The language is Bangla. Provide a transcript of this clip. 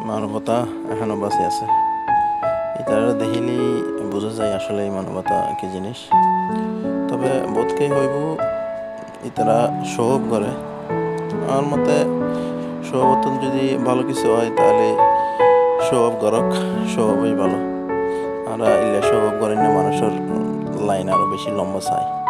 মানবতা এখনো বাঁচি আছে। ইতারা দেখিলেই বোঝা যায় আসলে এই মানবতা কি জিনিস। তবে বোধকেই হইব ইতারা শো অফ করে। আমার মতে শো অফ যদি ভালো কিছু হয় তাহলে শো অফ করক, শো অফই ভালো। আমরা ইলে শো অফ করেন না, মানুষের লাইন আরো বেশি লম্বা চাই।